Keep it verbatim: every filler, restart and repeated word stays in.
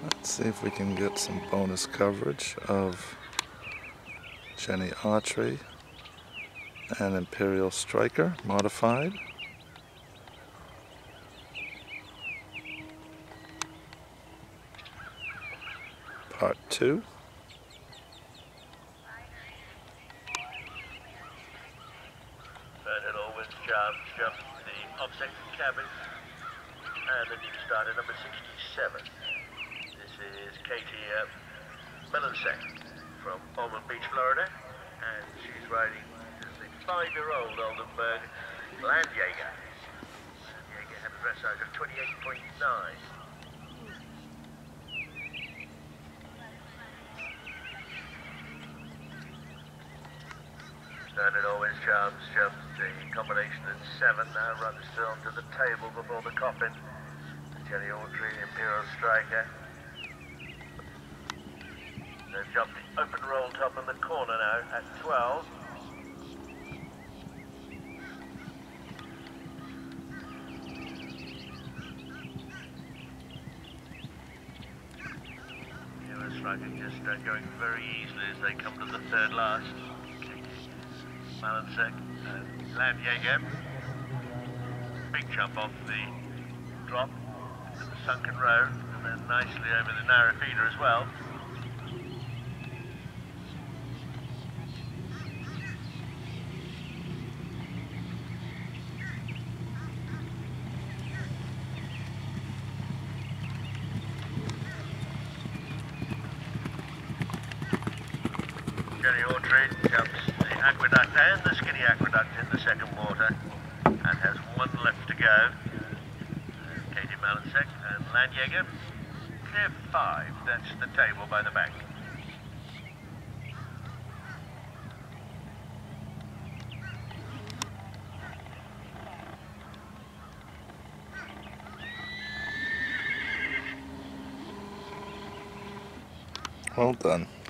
Let's see if we can get some bonus coverage of Jenni Autry and Imperial Stryker modified. Part two. It always jumps, jumps the offset cabin, and the new starter number sixty-seven. This is Katie uh, Melansack from Ormond Beach, Florida, and she's riding the five-year-old Oldenburg Landjäger. Landjäger had a dressage of twenty-eight point nine. And it always jumps, jumps the combination at seven, now runs still to the table before the coffin. Jenni Autry, Imperial Stryker. They've jumped the open roll top in the corner now at twelve. Imperial Stryker just uh, going very easily as they come to the third last. Melansack and Landjäger. Big jump off the drop into the sunken road, and then nicely over the narrow feeder as well. Jenni Autry jumps the aqueduct and the skinny aqueduct in the second water and has one left to go. Katie Melansack and Landjäger clear five. That's the table by the bank. Well done.